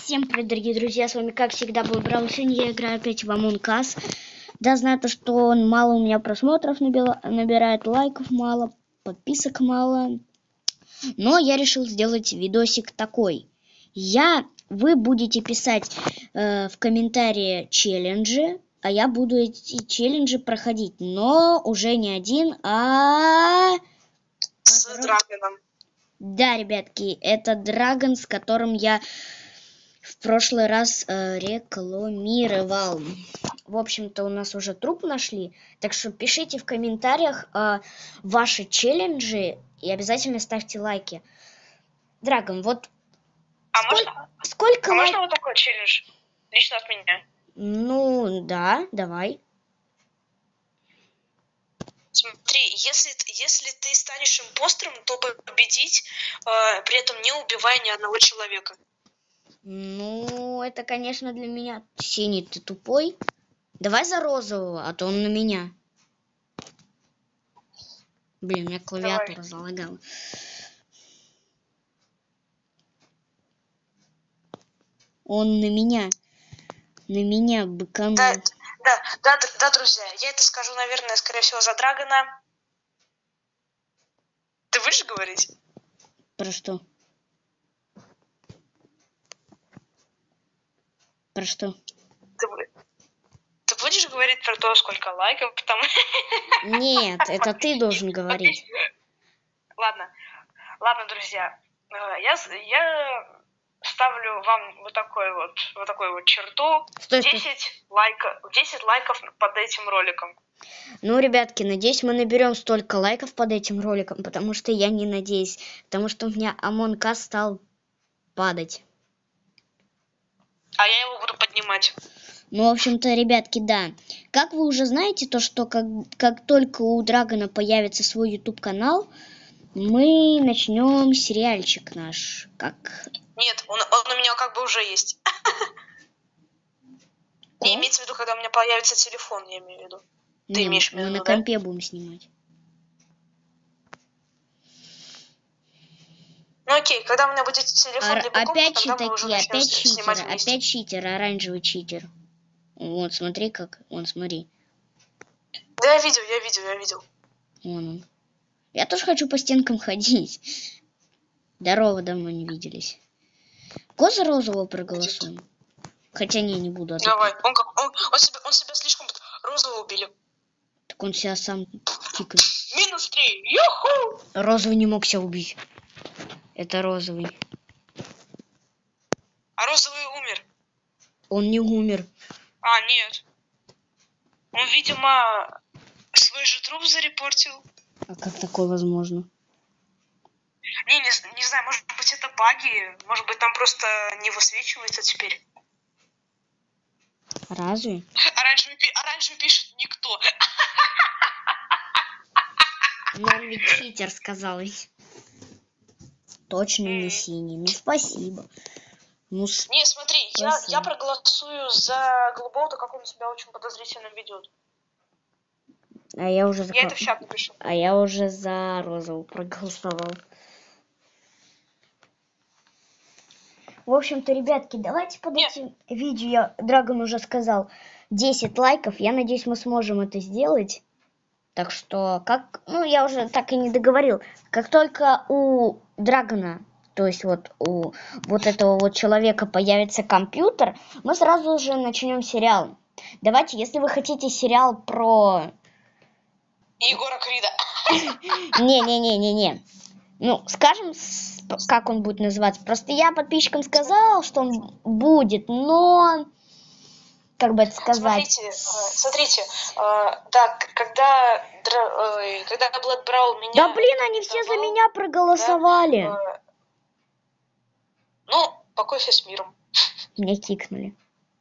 Всем привет, дорогие друзья, с вами как всегда был Браул. Сегодня я играю опять в Among Us. Да, знаю то, что он мало у меня просмотров набирает, лайков мало, подписок мало. Но я решил сделать видосик такой. Вы будете писать в комментарии челленджи, а я буду эти челленджи проходить. Но уже не один, а... С Драгоном. Да, ребятки, это Драгон, с которым я в прошлый раз рекламировал. В общем-то, у нас уже труп нашли. Так что пишите в комментариях ваши челленджи и обязательно ставьте лайки. Драгон, вот сколько лайков? Можно вот такой челлендж? Лично от меня. Ну, да, давай. Смотри, если ты станешь импостером, то победить, при этом не убивая ни одного человека. Ну, это, конечно, для меня. Синий, ты тупой? Давай за розового, а то он на меня. Блин, у меня клавиатура залагала. Он на меня быканул. Да, друзья, я это скажу, наверное, скорее всего, за Драгона. Ты будешь говорить? Про что? Про что? Ты будешь говорить про то, сколько лайков там? Нет, это ты должен говорить. Ладно, друзья, я ставлю вам вот такую вот черту. Стой. 10 лайков под этим роликом. Ну, ребятки, надеюсь, мы наберем столько лайков под этим роликом, потому что я не надеюсь, потому что у меня Among Us стал падать. А я его буду поднимать. Ну, в общем-то, ребятки, да. Как вы уже знаете, то что как только у Драгона появится свой YouTube-канал, мы начнем сериальчик наш. Нет, он у меня как бы уже есть. Не имеется в виду, когда у меня появится телефон, я имею в виду. Ты имеешь в виду, мы на да? компе будем снимать. Ну окей, когда у меня будет телефон, либо комп, тогда мы уже начнем снимать вместе. Опять читер, оранжевый читер. Вот, смотри как, смотри. Да, я видел. Вон он. Я тоже хочу по стенкам ходить. Здорово, давно не виделись. Коза розового проголосуем. Хотя не буду. Давай, он себя слишком розово убили. Так он себя сам тикнул. -3, юху! Розовый не мог себя убить. Это розовый. А розовый умер. Он не умер. А, нет. Он, видимо, свой же труп зарепортил. А как такое возможно? Не знаю, может быть это баги, может быть там просто не высвечивается теперь. Разве? Оранжевый пишет никто. Но он ведь читер сказал ведь. Точно не синий. Ну спасибо. Не, смотри, я проголосую за голубого, так как он себя очень подозрительно ведет. Я это в чат напишу. А я уже за розового проголосовал. В общем-то, ребятки, давайте под этим видео, Драгон уже сказал, 10 лайков. Я надеюсь, мы сможем это сделать. Так что, я уже так и не договорил. Как только у Драгона, то есть вот у вот этого вот человека появится компьютер, мы сразу же начнем сериал. Давайте, если вы хотите сериал про... Егора Крида. Не. Ну, скажем, как он будет называться. Просто я подписчикам сказал, что он будет, но... Как бы это сказать? Смотрите, да, когда Blood Brawl меня... Да блин, они все за меня проголосовали. Да, ну, покойся с миром. Меня кикнули.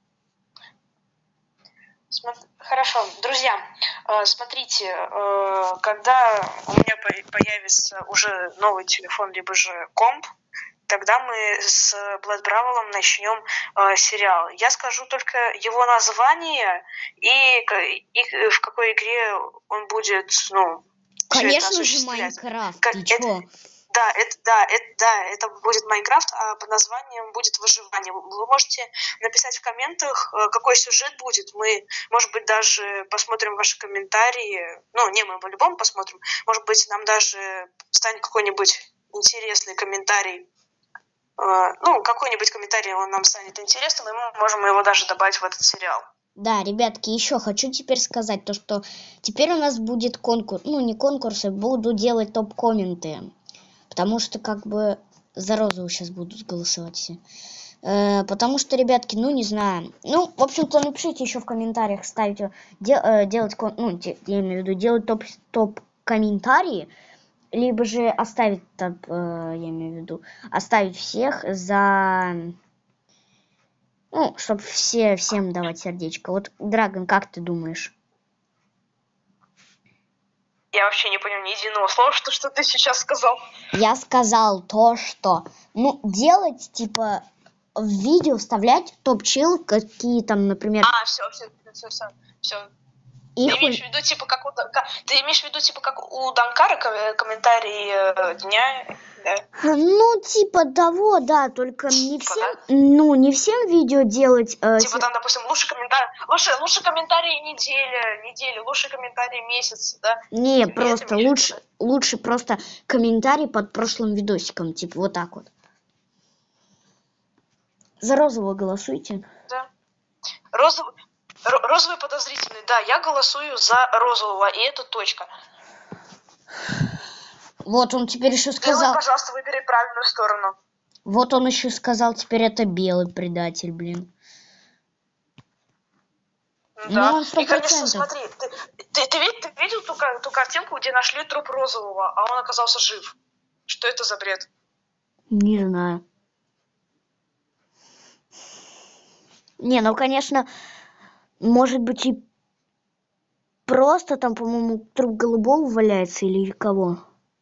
Хорошо, друзья, смотрите, когда у меня появится уже новый телефон, либо же комп, тогда мы с Blood Brawl начнем сериал. Я скажу только его название и в какой игре он будет, Конечно же, Майнкрафт. Ты чё? это будет Майнкрафт, а под названием будет выживание. Вы можете написать в комментах, какой сюжет будет. Мы, может быть, даже посмотрим ваши комментарии. Ну, не, мы по-любому посмотрим. Может быть, нам даже станет какой-нибудь интересный комментарий. Ну, какой-нибудь комментарий, он нам станет интересным, и мы можем его даже добавить в этот сериал. Да, ребятки, еще хочу теперь сказать то, что теперь у нас будет конкурс, ну не конкурсы, буду делать топ-комменты, потому что как бы за розовую сейчас будут голосовать все. Потому что, ребятки, ну не знаю, ну в общем-то напишите еще в комментариях, ставите, делать, ну я имею в виду делать топ-комментарии, либо же оставить топ, я имею в виду оставить всех за... Ну, чтобы всем давать сердечко. Вот, Драгон, как ты думаешь? Я вообще не понял ни единого слова, что ты сейчас сказал. Я сказал то, что... Ну, делать, типа, в видео вставлять топ-чил, какие там, например... Все. Ты имеешь в виду, типа, как у Данкара комментарии дня, да? Ну, типа того, да, только не всем, да? Ну, не всем видео делать... Типа там, допустим, лучший комментарий недели, лучший комментарий месяца, да? Не, просто лучше просто комментарий под прошлым видосиком, типа вот так вот. За розового голосуйте. Да. Розовый подозрительный, да, я голосую за розового, и это точка. Вот он теперь еще сказал... Делай, пожалуйста, выбери правильную сторону. Вот он еще сказал, теперь это белый предатель, блин. Да, ну, и, конечно, смотри, ты видел ту картинку, где нашли труп розового, а он оказался жив? Что это за бред? Не знаю. Не, ну, конечно, может быть и просто там, по-моему, труп голубого валяется или кого.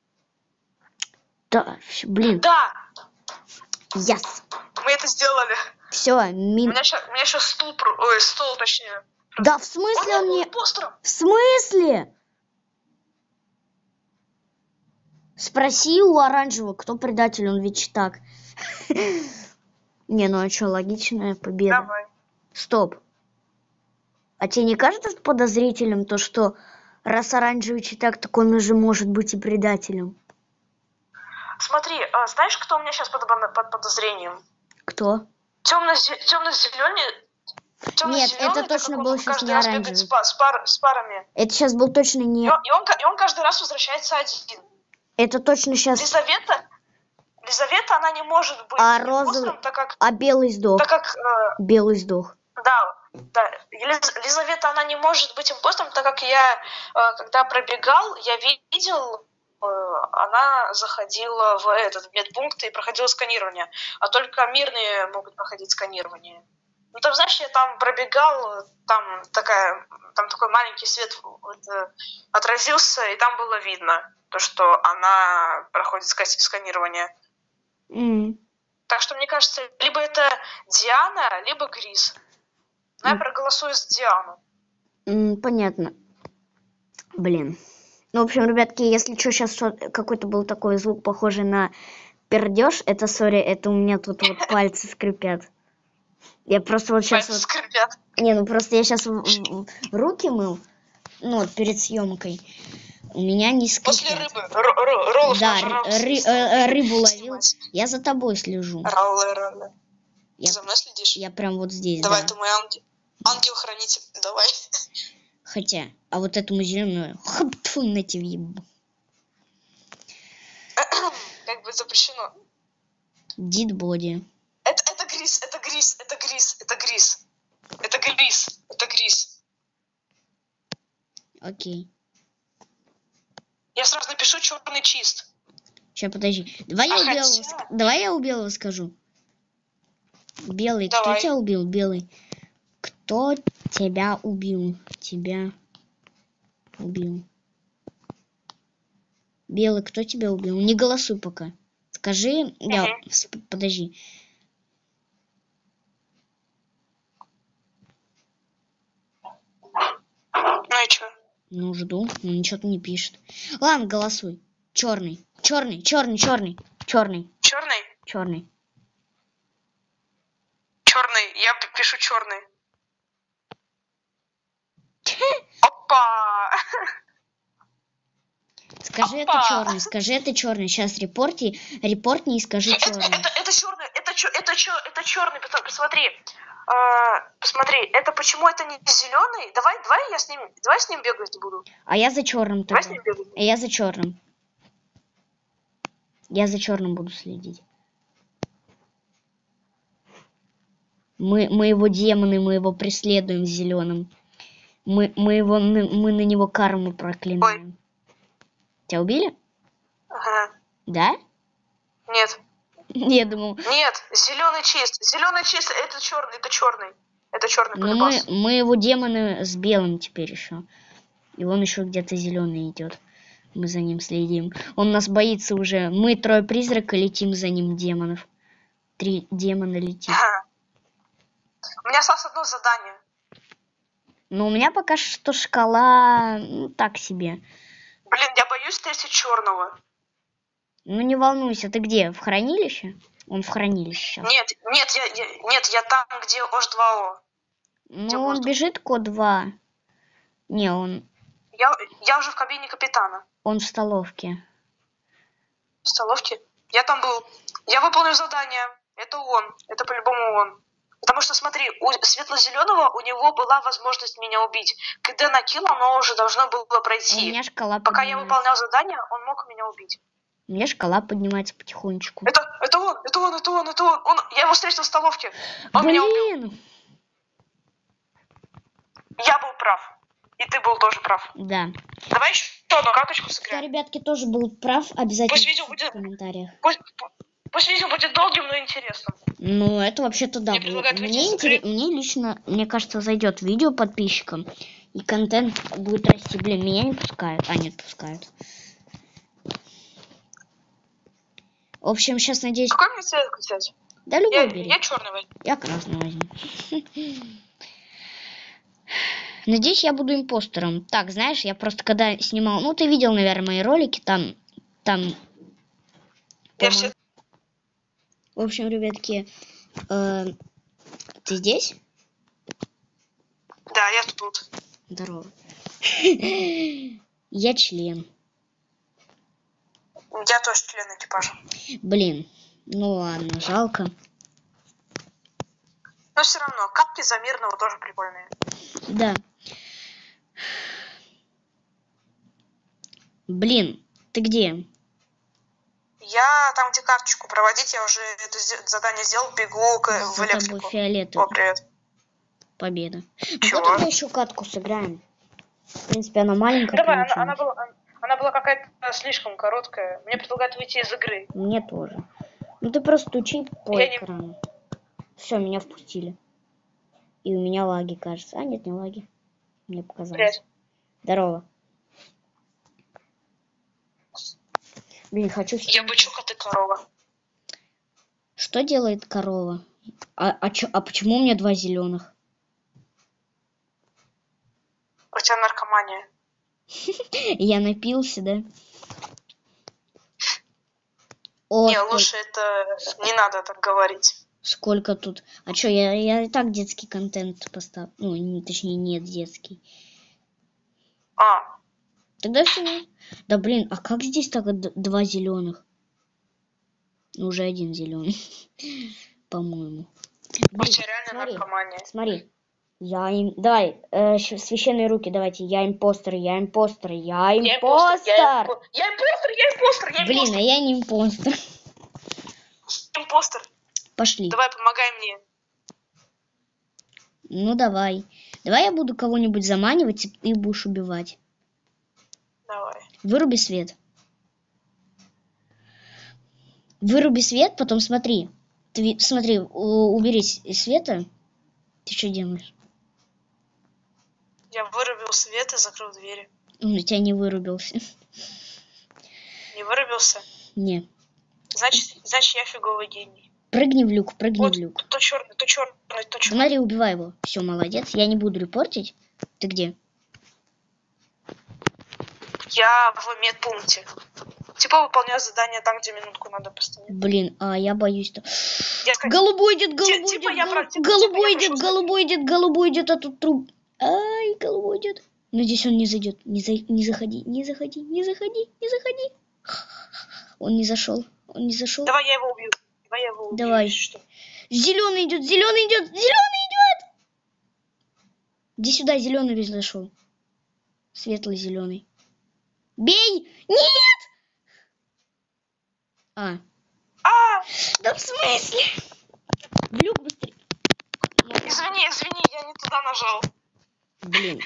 Да, блин. Да! Yes. Мы это сделали. Все, У меня сейчас стол, точнее. Да, в смысле он не... В смысле? Спроси у оранжевого, кто предатель, он ведь так. Не, ну а что, логичная победа. Давай. Стоп. А тебе не кажется подозрительным то, что раз оранжевый читак, так он уже может быть и предателем? Смотри, знаешь, кто у меня сейчас под подозрением? Кто? Темно-зеленый. Нет, это точно был сейчас не оранжевый. С парами. Это сейчас был точно не... И он каждый раз возвращается один. Это точно сейчас... Лизавета, она не может быть розовый... так как... А белый сдох. Так как... Белый сдох. Да. Лизавета, она не может быть импостером, так как я, когда пробегал, я видел... Она заходила в этот медпункт и проходила сканирование. А только мирные могут проходить сканирование. Ну, там, знаешь, я там пробегал, там такой маленький свет отразился, и там было видно, то, что она проходит сканирование. Так что, мне кажется, либо это Диана, либо Грис. Но я проголосую с Диану. Понятно. Блин. Ну, в общем, ребятки, если что, сейчас какой-то был такой звук, похожий на пердеж, это, сори, это у меня тут вот пальцы скрипят. Я просто вот сейчас... Пальцы скрипят? Не, ну просто я сейчас руки мыл, ну вот перед съемкой. У меня не скрипят. После рыбы. Роллов. Да, рыбу ловил. Я за тобой слежу. Роллы. Ты за мной следишь? Я прям вот здесь, давай, да. ты мой ангел-хранитель, давай. Хотя, а вот этому зеленую, хоп, тьфу, на тебе ебу. Как бы запрещено. Дидбоди. Это Грис. Окей. Я сразу напишу черный чист. Сейчас, подожди. Давай я у белого скажу. Белый, давай. Кто тебя убил, белый? Кто тебя убил? Белый, кто тебя убил? Не голосуй пока. Скажи, подожди. Ну и чё? Ну, жду. Ну, ничего-то не пишет. Ладно, голосуй. Черный. Черный, черный, черный. Черный. Черный? Черный. Черный. Я пишу черный. Опа! Скажи это черный, скажи это черный. Сейчас репортни и скажи черный. Это черный, это черный, посмотри. Посмотри, это почему это не зеленый? Давай с ним бегать буду. А я за черным Давай тогда. с ним бегать. Я за черным. Я за черным буду следить. Мы его демоны, мы его преследуем зеленым. Мы на него карму проклинаем. Ой. Тебя убили? Ага. Да? Нет. Я думал. Нет, зеленый чист, это черный. Это черный Но полюбас. мы его демоны с белым теперь еще. И он еще где-то зеленый идет. Мы за ним следим. Он нас боится уже. Мы 3 призрака летим за ним демонов. 3 демона летит. Ага. У меня осталось одно задание. Но у меня пока что шкала так себе. Блин, я боюсь встретить черного. Ну не волнуйся, ты где? В хранилище? Он в хранилище сейчас. Нет, я там, где Ош-2О. Ну он бежит код 2. Не, он Я уже в кабине капитана. в столовке. В столовке? Я там был. Я выполнил задание. Это он. Это по-любому он. Потому что, смотри, у светло-зеленого у него была возможность меня убить. Когда накил, оно уже должно было У пройти. меня шкала Пока я поднимается. выполнял задание, он мог меня убить. У меня шкала поднимается потихонечку. Это он. Я его встретил в столовке. Он меня убил. Блин! Я был прав. И ты был тоже прав. Да. Давай еще одну карточку Кто, сыграем. ребятки, тоже был прав, обязательно Пусть видео пишите будет- в комментариях. Пусть видео будет долгим, но интересным. Ну, это вообще-то да. Мне предлагают выйти из Мне лично, мне кажется, зайдет видео подписчикам, и контент будет расти. Блин, меня не пускают. А, нет, пускают. В общем, сейчас надеюсь... Какой мне цвет взять? Да, любой бери. Я черный возьму. Я красный возьму. Надеюсь, я буду импостером. Так, знаешь, я просто когда снимал... Ну, ты видел, наверное, мои ролики, там... Я все... В общем, ребятки, ты здесь? Да, я тут. Здорово. Я член. Я тоже член экипажа. Блин, ну ладно, жалко. Но все равно, капки за мирного тоже прикольные. Да. Блин, ты где? Я там, где карточку проводить, я уже это задание сделал, бегу в За тобой электрику. фиолетовый. О, привет. Победа. Чего? Вот тогда еще катку сыграем. В принципе, она маленькая. Давай, получилась. она была какая-то слишком короткая. Мне предлагают выйти из игры. Мне тоже. Ну ты просто стучи по Я не- экрану. Все, меня впустили. И у меня лаги, кажется. А, нет, не лаги. Мне показалось. Привет. Здорово. Блин, хочу... Я бычок, а ты корова. Что делает корова? А почему у меня 2 зеленых? У тебя наркомания. Я напился, да? Не, лучше это не надо так говорить. Сколько тут? А чё, я и так детский контент поставил. Ну, точнее, нет, детский. А, Тогда все. Да блин, а как здесь так 2 зеленых? Ну, уже 1 зеленый. По-моему. у тебя реально наркомания. Смотри. Давай, священные руки, давайте. Я импостер. Я импостер. Блин, а я не импостер. Импостер. Пошли. Давай, помогай мне. Ну, давай. Давай я буду кого-нибудь заманивать, и ты будешь убивать. Давай. Выруби свет. Выруби свет, потом смотри. Смотри, уберись из света. Ты что делаешь? Я вырубил свет и закрыл двери. Он у тебя не вырубился. Не вырубился? Не. Значит, я фиговый гений. Прыгни в люк, прыгни Вот, в люк. то черный. Смотри, убивай его. Все, молодец. Я не буду репортить. Ты где? Я в медпункте. Типа выполняю задание там, где минутку надо постоять. Блин, а я боюсь. Я... Голубой идет, голубой Типа идет, я про- типа голубой я идет, прошу голубой идет, голубой идет, а тут труп. Ай, голубой идет. Надеюсь, он не зайдет. Не заходи, не заходи, не заходи, не заходи. Он не зашел. Он не зашел. Давай я его убью. Давай я его убью. Давай. Если что. Зеленый идет, зеленый идет, зеленый идет. Иди сюда, зеленый весь зашел. Светлый зеленый. Бей! Нет! А. Да в смысле? Глюк быстрее. Извини, я не туда нажал. Блин.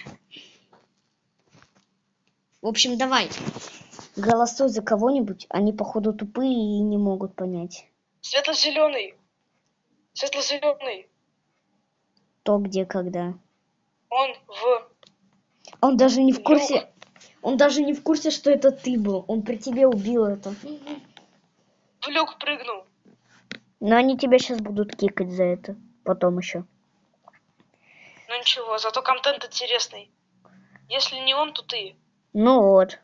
В общем, давай. Голосуй за кого-нибудь. Они, походу, тупые и не могут понять. Светло-зеленый. Светло-зеленый. То, где, когда. Он в... Он даже не в Люк. курсе. Он даже не в курсе, что это ты был. Он при тебе убил это. В люк прыгнул. Но они тебя сейчас будут кикать за это. Потом еще. Ну ничего, зато контент интересный. Если не он, то ты. Ну вот.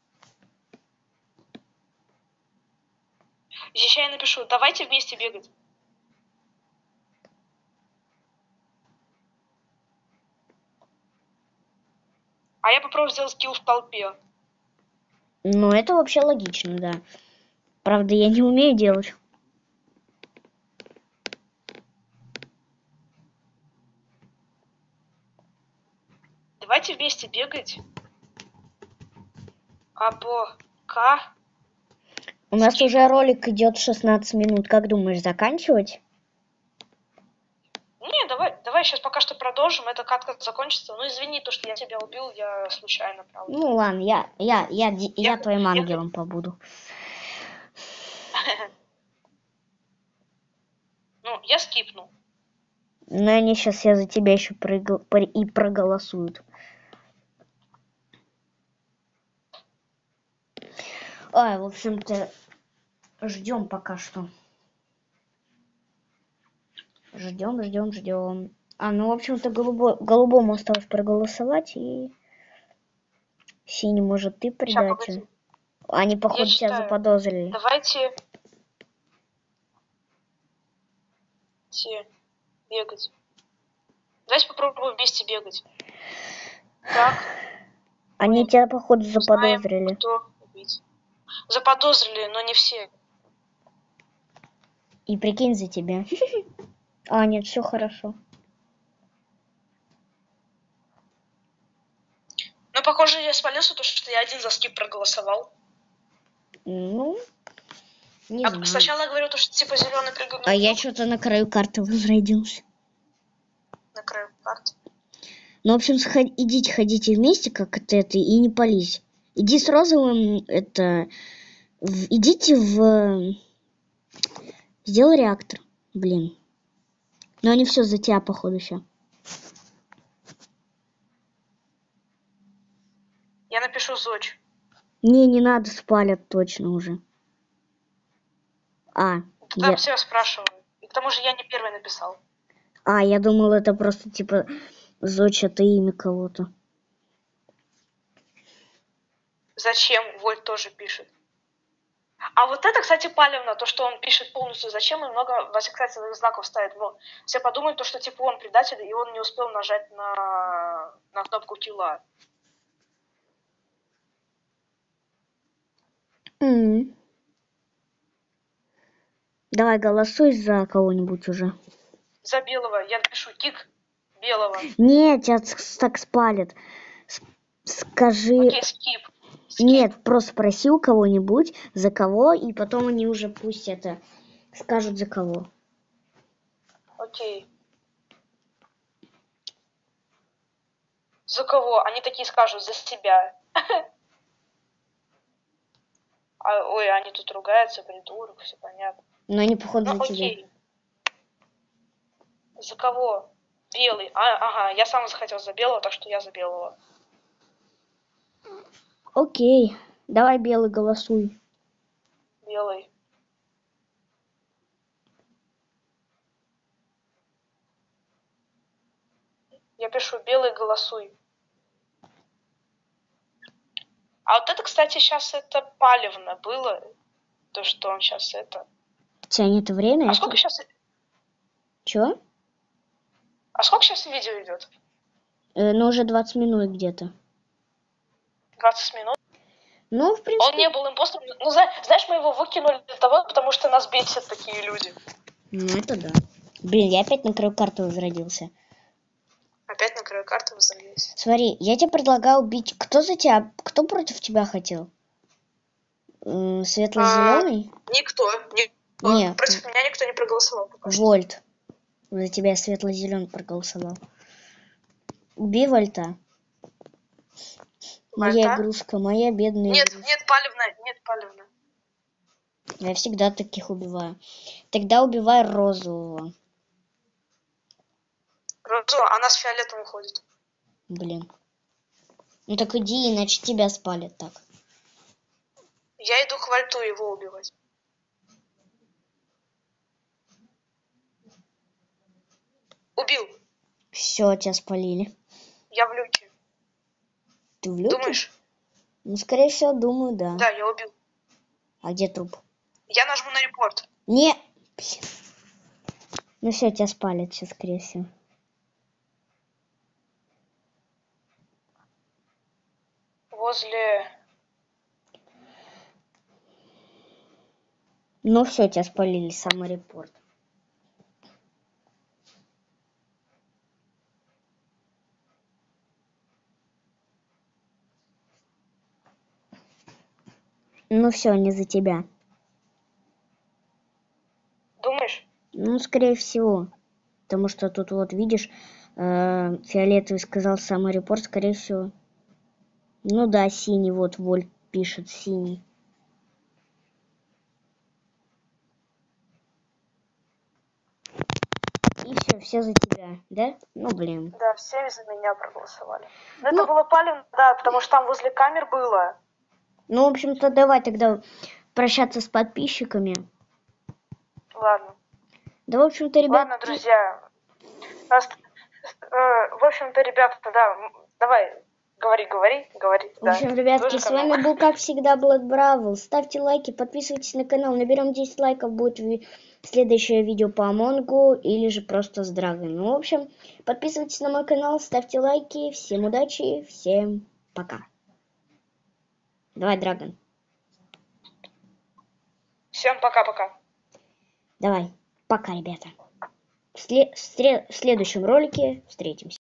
Сейчас я напишу, давайте вместе бегать. А я попробую сделать килл в толпе. Ну, это вообще логично, да. Правда, я не умею делать. Давайте вместе бегать. А пока... У нас уже ролик идет 16 минут. Как думаешь, заканчивать? Не, давай сейчас пока что продолжим. Эта катка закончится. Ну, извини, то, что я тебя убил, я случайно, правда. Ну ладно, я твоим ангелом побуду. Ну, я скипну. Но они сейчас я за тебя еще и проголосуют. Ой, в общем-то, ждем пока что. Ждем. А, ну, в общем-то, голубому осталось проголосовать, и синий, может, ты предать. Они, походу, тебя заподозрили. Давайте бегать. Давайте попробуем вместе бегать. Так. Они тебя, походу, заподозрили. Знаем, кто убить. Заподозрили, но не все. И прикинь за тебя. А, нет, все хорошо. Ну, похоже, я спалился, потому что я один за скип проголосовал. Ну, не знаю. Сначала я говорил, что типа зеленый прыгнул. А я что-то на краю карты возродился. На краю карты. Ну, в общем, ходите вместе, как это, и не пались. Иди с розовым, идите в... Сделай реактор, блин. Но они все за тебя, походу, сейчас. Я напишу Зоч. Не надо, спалят точно уже. Там все спрашивают. И к тому же я не первый написал. А, я думал, это просто, типа, Зоч, это имя кого-то. Зачем? Вольт тоже пишет. А вот это, кстати, палевно, то, что он пишет полностью зачем, и много восклицательных знаков ставит. Вот. Все подумают, то, что типа он предатель, и он не успел нажать на кнопку килла. Давай, голосуй за кого-нибудь уже. За белого. Я напишу кик белого. Нет, тебя так спалят. Скажи... Окей, скип. Нет, просто спроси у кого-нибудь, за кого, и потом они уже пусть это скажут за кого. Окей. За кого? Они такие скажут, за себя. Ой, они тут ругаются, придурок, все понятно. Но они, походу, за окей. тебя. За кого? Белый. Ага, я сам захотел за белого, так что я за белого. Окей. Давай, белый, голосуй. Белый. Я пишу белый, голосуй. А вот это, кстати, сейчас это палевно было. То, что он сейчас это... Тянет время. А сколько сейчас... Чё? А сколько сейчас видео идет? Ну, уже 20 минут где-то. 20 минут? Ну, в принципе... Он не был импостером. Ну, знаешь, мы его выкинули для того, потому что нас бесят такие люди. Ну, это да. Блин, я опять на краю карты возродился. Опять на краю карты возродились. Смотри, я тебе предлагаю убить... Кто за тебя... Кто против тебя хотел? Светло-зеленый? Никто. Нет. Против меня никто не проголосовал. Вольт. За тебя светло-зеленый проголосовал. Убей Вольта. Моя игрушка, моя бедная игрушка. Нет, палевная. Я всегда таких убиваю. Тогда убивай розового. Розового? Она с фиолетовым ходит. Блин. Ну так иди, иначе тебя спалят так. Я иду к Вольту его убивать. Убил. Все, тебя спалили. Я в люке. Ты в люке? Думаешь? Ну, скорее всего, думаю, да. Да, я убил. А где труп? Я нажму на репорт. Не. Блин. Ну все, тебя спалят сейчас, скорее всего. Возле... Ну все, тебя спалили, саморепорт. Ну все, не за тебя. Думаешь? Ну, скорее всего. Потому что тут вот, видишь, фиолетовый сказал саморепорт, скорее всего. Ну да, синий, вот Вольт пишет, синий. И все за тебя, да? Ну, блин. Да, все за меня проголосовали. Но это было палевно, да, потому что там возле камер было. Ну, в общем-то, давай тогда прощаться с подписчиками. Ладно. Да, в общем-то, ребят... Ладно, друзья. В общем-то, ребята, да, давай, говори. В общем, ребятки, с вами был, как всегда, Blood Бравл. Ставьте лайки, подписывайтесь на канал. Наберем 10 лайков, будет следующее видео по Амонгу или же просто с Драгом. Ну, в общем, подписывайтесь на мой канал, ставьте лайки. Всем удачи, всем пока. Давай, Драгон. Всем пока-пока. Давай, пока, ребята. В следующем ролике встретимся.